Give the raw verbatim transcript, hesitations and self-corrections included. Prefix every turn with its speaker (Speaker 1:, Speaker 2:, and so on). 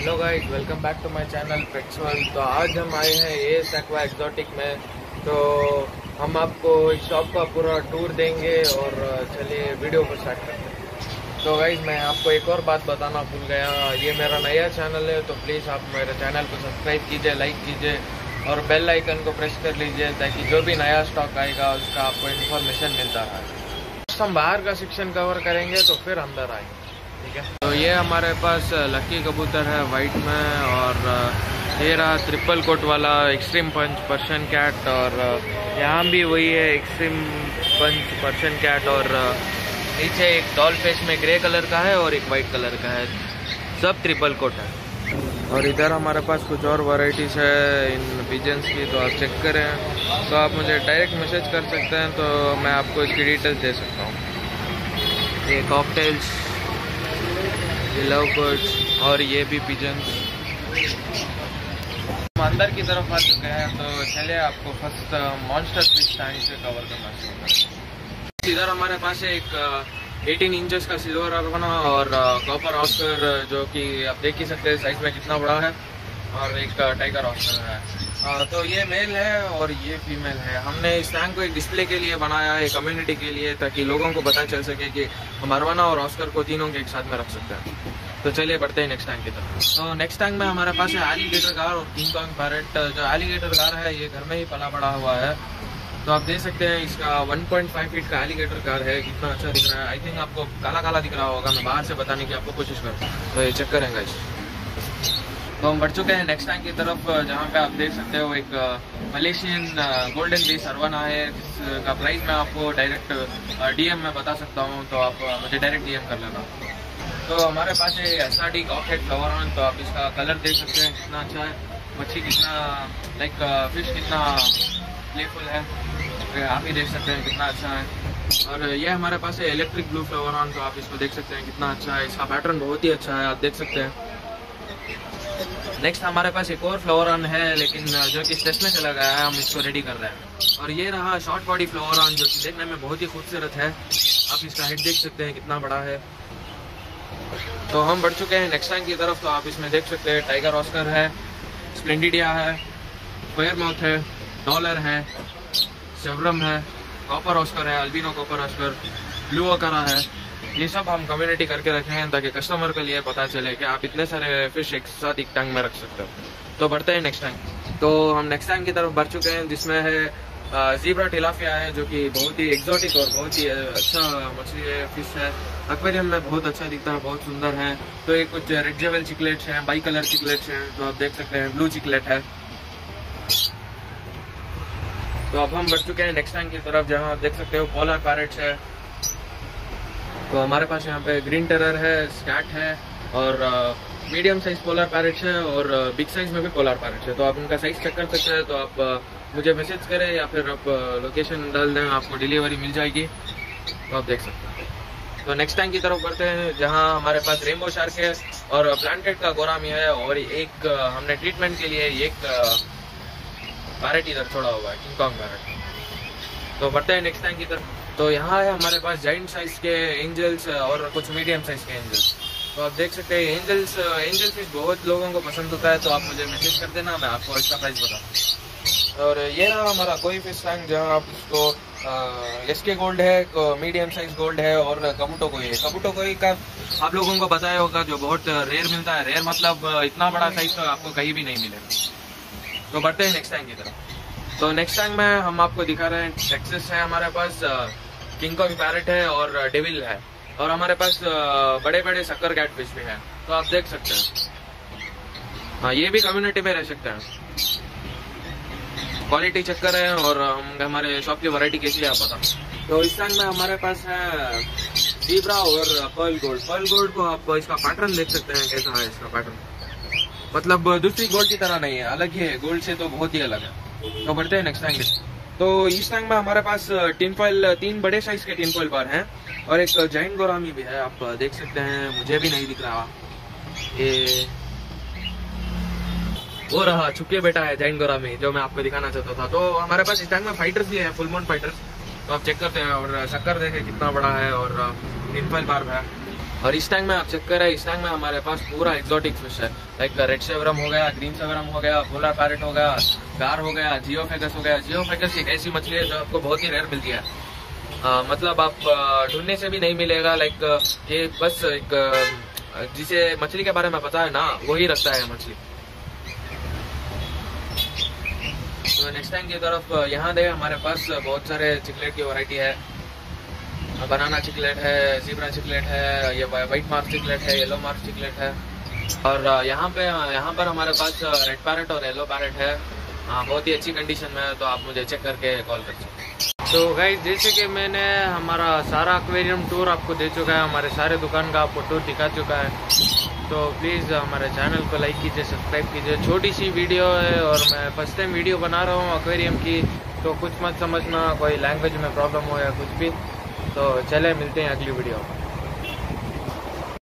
Speaker 1: Hello guys, welcome back to my channel pets world. तो आज हम आए हैं एस एक्वा एक्सोटिक में। तो हम आपको इस शॉप का पूरा टूर देंगे और चलिए वीडियो को स्टार्ट करते हैं। तो गाइस, मैं आपको एक और बात बताना भूल गया, ये मेरा नया चैनल है, तो प्लीज़ आप मेरे चैनल को सब्सक्राइब कीजिए, लाइक कीजिए और बेल आइकन को प्रेस कर लीजिए ताकि जो भी नया स्टॉक आएगा उसका आपको इन्फॉर्मेशन मिलता रहे। हम बाहर का सेक्शन कवर करेंगे तो फिर अंदर आएंगे, ठीक है। तो ये हमारे पास लकी कबूतर है वाइट में, और ये रहा ट्रिपल कोट वाला एक्सट्रीम पंच पर्शियन कैट, और यहाँ भी वही है एक्सट्रीम पंच पर्शियन कैट, और नीचे एक डॉल फेस में ग्रे कलर का है और एक वाइट कलर का है, सब ट्रिपल कोट है। और इधर हमारे पास कुछ और वैरायटीज है इन पिजन्स की, तो आप चेक करें। तो आप मुझे डायरेक्ट मैसेज कर सकते हैं, तो मैं आपको इसकी डिटेल्स दे सकता हूँ। ये कॉकटेल्स, ये लव बर्ड्स और ये भी पिजन्स। हम अंदर की तरफ आ चुके हैं, तो चलिए आपको फर्स्ट मॉन्स्टर फिश टैंक से कवर करना शुरू करें। इधर हमारे पास एक अठारह इंचेस का सिल्वर अरवाना और कॉपर ऑस्कर, जो कि आप देख ही सकते हैं साइज में कितना बड़ा है, और एक टाइगर ऑस्कर है। आ, तो ये मेल है और ये फीमेल है। हमने इस टैंक को एक डिस्प्ले के लिए बनाया है, कम्युनिटी के लिए, ताकि लोगों को पता चल सके कि हम अरवाना और ऑस्कर को तीनों के एक साथ में रख सकते हैं। तो चलिए बढ़ते हैं नेक्स्ट टैंक की तरफ। तो नेक्स्ट टैंक में हमारे पास है एलिगेटर कार और किंग कॉन्ग पैरेट। जो एलिगेटर कार है ये घर में ही पला पड़ा हुआ है, तो आप देख सकते हैं इसका वन पॉइंट फाइव फीट का एलिगेटर कार है, कितना अच्छा दिख रहा है। आई थिंक आपको काला काला दिख रहा होगा, मैं बाहर से बताने की आपको कोशिश करता हूँ, तो ये चेक करेंगे इस। तो हम बढ़ चुके हैं नेक्स्ट टैंक की तरफ, जहाँ पे आप देख सकते हो एक मलेशियन गोल्डन बेस अरवाना है, जिसका प्राइस मैं आपको डायरेक्ट डीएम में बता सकता हूँ, तो आप मुझे डायरेक्ट डीएम कर लेना। तो हमारे पास है S R D cockhead flower, तो आप इसका कलर देख सकते हैं कितना अच्छा है, मच्छी कितना लाइक फिश कितना प्लेफुल है, आप ही देख सकते हैं कितना अच्छा है। और ये हमारे पास है इलेक्ट्रिक ब्लू फ्लावर ऑन, तो आप इसको देख सकते हैं कितना अच्छा है, इसका पैटर्न बहुत ही अच्छा है, आप देख सकते हैं। नेक्स्ट हमारे पास एक और फ्लावर ऑन है, लेकिन जो कि स्टेज में चला गया है, हम इसको रेडी कर रहे हैं। और ये रहा शॉर्ट बॉडी फ्लावर ऑन, जो कि देखने में बहुत ही खूबसूरत है, आप इसका हेड देख सकते हैं कितना बड़ा है। तो हम बढ़ चुके हैं नेक्स्ट टैंक की तरफ, तो आप इसमें देख सकते हैं टाइगर ऑस्कर है, स्प्लेंडिडिया है, फायर माउथ है, डॉलर है, सेवरम है, कॉपर ऑस्कर है, albino copper oscar, blue acara है। ये सब हम कम्युनिटी करके रखे हैं ताकि कस्टमर के लिए पता चले कि आप इतने सारे फिश एक साथ एक टैंक में रख सकते हो। तो बढ़ते हैं नेक्स्ट टैंक। तो हम नेक्स्ट टैंक की तरफ बढ़ चुके हैं, जिसमें है ज़ीब्रा टिलापिया है, जो कि बहुत ही एक्सोटिक और बहुत ही अच्छा मछली है, फिश है। एक्वेरियम में बहुत अच्छा दिखता है, बहुत सुंदर है। तो ये कुछ रेड जेवल चिकलेट्स हैं, बाई कलर चिकलेट्स हैं, तो आप देख सकते हैं ब्लू चिकलेट है। तो अब हम बढ़ चुके हैं नेक्स्ट टैंक की तरफ, जहाँ आप देख सकते हो पोलर पैरेट्स है। तो हमारे पास यहाँ पे ग्रीन टेरर है, स्कैट है, और मीडियम साइज पोलर पैरेट्स है, और बिग साइज में भी पोलर पैरेट्स है। तो आप उनका साइज चेक कर सकते हैं, तो आप uh, मुझे मैसेज करें या फिर आप लोकेशन uh, डाल दें, आपको डिलीवरी मिल जाएगी, तो आप देख सकते हैं। तो नेक्स्ट टैंक की तरफ बढ़ते हैं, जहाँ हमारे पास रेनबो शार्क है और प्लांटेड का गोरामी है, और एक uh, हमने ट्रीटमेंट के लिए एक पैरेट इधर छोड़ा हुआ है, किंग कॉन्ग पैरेट। तो बढ़ते हैं नेक्स्ट टैंक की तरफ। तो यहाँ है हमारे पास जाइंट साइज के एंजल्स और कुछ मीडियम साइज के एंजल्स। तो आप देख सकते हैं एंजल्स एंजल फिश बहुत लोगों को पसंद होता है, तो आप मुझे मैसेज कर देना, मैं आपको इसका प्राइस बताऊँ। और ये रहा हमारा कोई फिश टैंक, जहाँ आप इसको एस के गोल्ड है, मीडियम साइज गोल्ड है, और कबूटो कोई है। कबूटो कोई का आप लोगों को बताया होगा, जो बहुत रेयर मिलता है। रेयर मतलब इतना बड़ा साइज तो आपको कहीं भी नहीं मिलेगा। तो बढ़ते हैं नेक्स्ट टैंक की तरफ। तो नेक्स्ट टैंक में हम आपको दिखा रहे हैं टेक्सास है हमारे पास, किंग कॉन्ग पैरेट है और डेविल है, और हमारे पास बड़े बड़े शक्कर कैटफिश भी हैं, तो आप देख सकते हैं। हाँ, ये भी कम्युनिटी में रह सकते हैं। क्वालिटी चेक कर रहे हैं, और हम हमारे शॉप की वैरायटी कैसी है आप बताओ। तो इस टैंक में हमारे पास है ज़ीब्रा और पर्ल गोल्ड। पर्ल गोल्ड को आप इसका पैटर्न देख सकते हैं, कैसा है इसका पैटर्न, मतलब दूसरी गोल्ड की तरह नहीं है, अलग ही है, गोल्ड से तो बहुत ही अलग है। तो बढ़ते हैं नेक्स्ट टैंक। तो इस टैंक में हमारे पास टिन फॉइल, तीन बड़े साइज के टिन फॉइल बार हैं, और एक जाइंट गोरामी भी है, आप देख सकते हैं, मुझे भी नहीं दिख रहा, ये वो रहा छुपके बैठा है जाइंट गोरामी, जो मैं आपको दिखाना चाहता था। तो हमारे पास इस टैंक में फाइटर्स भी है, फुल मून फाइटर्स, तो आप चेक करते हैं। और शक्कर देखें कितना बड़ा है, और टिन फॉइल बार है। और इस टैंक में आप चेक करें, इस टैंक में हमारे पास पूरा एक्सोटिक फिश है, लाइक रेड सेवरम हो गया, ग्रीन सेवरम हो गया, पोलर पैरेट हो गया, गार हो गया, जियोफेगस हो गया। जियोफेगस एक ऐसी मछली है जो आपको बहुत ही रेयर मिलती है, आ, मतलब आप ढूंढने से भी नहीं मिलेगा। लाइक ये बस एक जिसे मछली के बारे में पता है ना, वही रखता है मछली। तो नेक्स्ट टाइम की तरफ यहाँ दे हमारे पास बहुत सारे चिकलेट की वैरायटी है, बनाना चिकलेट है, ज़ीब्रा चिकलेट है, ये वाइट मार्क चिकलेट है, येलो मार्क चिकलेट है। और यहाँ पे यहाँ पर हमारे पास रेड पैरेट और येलो पैरेट है, हाँ बहुत ही अच्छी कंडीशन में है, तो आप मुझे चेक करके कॉल कर सकते हैं। तो गाइस जैसे कि मैंने हमारा सारा एक्वेरियम टूर आपको दे चुका है, हमारे सारे दुकान का आपको टूर दिखा चुका है, तो प्लीज़ हमारे चैनल को लाइक कीजिए, सब्सक्राइब कीजिए। छोटी सी वीडियो है और मैं फर्स्ट टाइम वीडियो बना रहा हूँ एक्वेरियम की, तो कुछ मत समझना, कोई लैंग्वेज में प्रॉब्लम हो या कुछ भी। तो चले मिलते हैं अगली वीडियो में।